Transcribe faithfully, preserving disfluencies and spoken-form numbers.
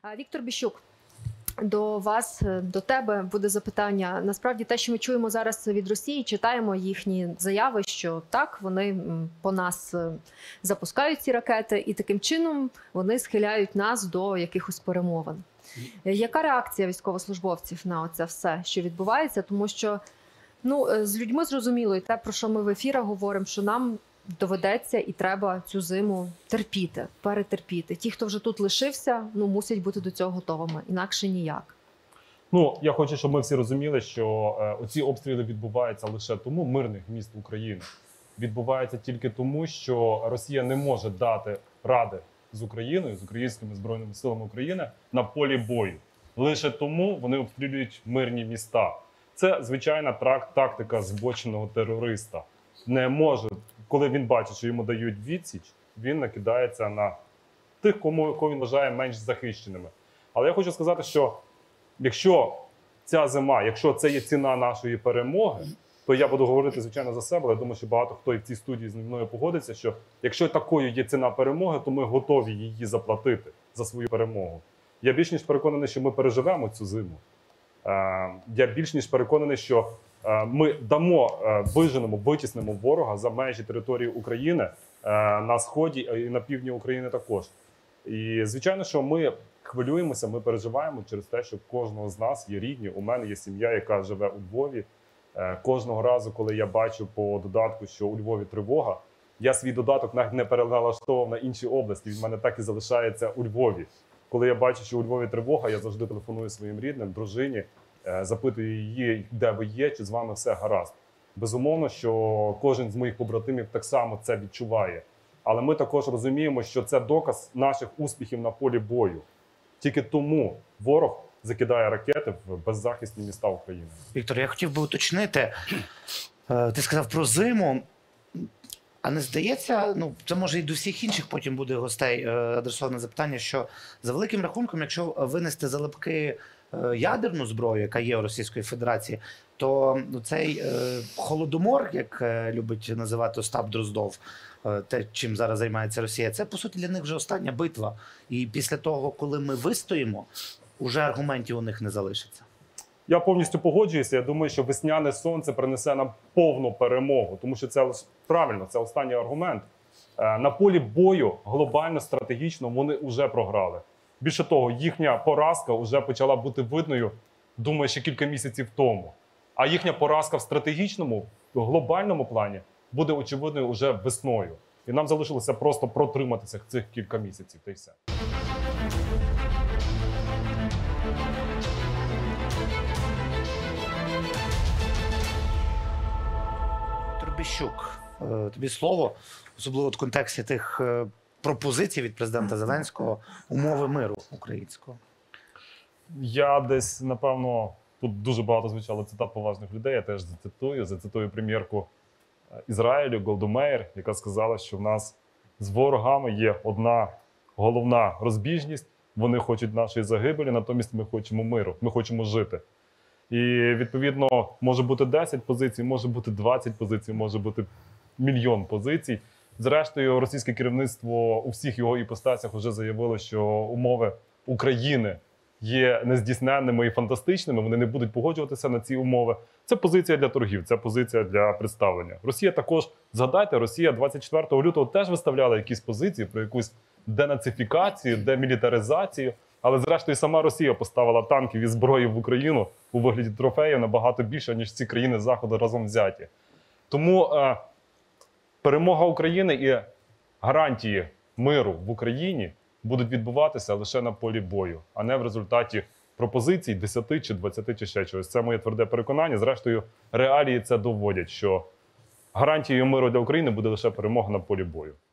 Віктор Біщук, до вас, до тебе буде запитання. Насправді те, що ми чуємо зараз від Росії, читаємо їхні заяви, що так, вони по нас запускають ці ракети і таким чином вони схиляють нас до якихось перемовин. Яка реакція військовослужбовців на це все, що відбувається? Тому що ну, з людьми зрозуміло, і те, про що ми в ефірах говоримо, що нам доведеться і треба цю зиму терпіти, перетерпіти. Ті, хто вже тут лишився, ну, мусять бути до цього готовими, інакше ніяк. Ну, я хочу, щоб ми всі розуміли, що е, оці обстріли відбуваються лише тому, мирних міст України, відбуваються тільки тому, що Росія не може дати ради з Україною, з українськими Збройними силами України на полі бою. Лише тому вони обстрілюють мирні міста. Це звичайна тактика збоченого терориста. Не може, коли він бачить, що йому дають відсіч, він накидається на тих, кому, кого він вважає менш захищеними. Але я хочу сказати, що якщо ця зима, якщо це є ціна нашої перемоги, то я буду говорити, звичайно, за себе, але я думаю, що багато хто і в цій студії з мною погодиться, що якщо такою є ціна перемоги, то ми готові її заплатити за свою перемогу. Я більш ніж переконаний, що ми переживемо цю зиму. Я більш ніж переконаний, що ми дамо, виженемо, витіснимо ворога за межі території України на сході і на півдні України також. І, звичайно, що ми хвилюємося, ми переживаємо через те, що кожного з нас є рідні. У мене є сім'я, яка живе у Львові. Кожного разу, коли я бачу по додатку, що у Львові тривога, я свій додаток навіть не переналаштовував на інші області. Він в мене так і залишається у Львові. Коли я бачу, що у Львові тривога, я завжди телефоную своїм рідним, дружині, запитую її, де ви є, чи з вами все гаразд. Безумовно, що кожен з моїх побратимів так само це відчуває. Але ми також розуміємо, що це доказ наших успіхів на полі бою. Тільки тому ворог закидає ракети в беззахисні міста України. Віктор, я хотів би уточнити, ти сказав про зиму, а не здається, ну це може і до всіх інших потім буде гостей адресоване запитання, що за великим рахунком, якщо винести залипки ядерну зброю, яка є у Російської Федерації, то цей е, холодомор, як е, любить називати Остап Дроздов, е, те, чим зараз займається Росія, це, по суті, для них вже остання битва. І після того, коли ми вистоїмо, уже аргументів у них не залишиться. Я повністю погоджуюся. Я думаю, що весняне сонце принесе нам повну перемогу, тому що це правильно, це останній аргумент. Е, на полі бою глобально, стратегічно вони вже програли. Більше того, їхня поразка вже почала бути видною, думаю, ще кілька місяців тому. А їхня поразка в стратегічному, в глобальному плані буде очевидною вже весною. І нам залишилося просто протриматися цих кілька місяців, та й все. Віктор Біщук, тобі слово, особливо в контексті тих пропозицій від президента Зеленського, умови миру українського. Я десь, напевно, тут дуже багато звучало цитат поважних людей, я теж зацитую, зацитую прем'єрку Ізраїлю Голду Меїр, яка сказала, що в нас з ворогами є одна головна розбіжність, вони хочуть нашої загибелі, натомість ми хочемо миру, ми хочемо жити. І, відповідно, може бути десять позицій, може бути двадцять позицій, може бути мільйон позицій. Зрештою, російське керівництво у всіх його іпостасях вже заявило, що умови України є нездійсненними і фантастичними, вони не будуть погоджуватися на ці умови. Це позиція для торгів, це позиція для представлення. Росія також, згадайте, Росія двадцять четвертого лютого теж виставляла якісь позиції про якусь денацифікацію, демілітаризацію, але зрештою сама Росія поставила танків і зброї в Україну у вигляді трофеїв набагато більше, ніж ці країни Заходу разом взяті. Тому е, перемога України і гарантії миру в Україні будуть відбуватися лише на полі бою, а не в результаті пропозицій десяти чи двадцяти чи ще чогось. Це моє тверде переконання. Зрештою, реалії це доводять, що гарантією миру для України буде лише перемога на полі бою.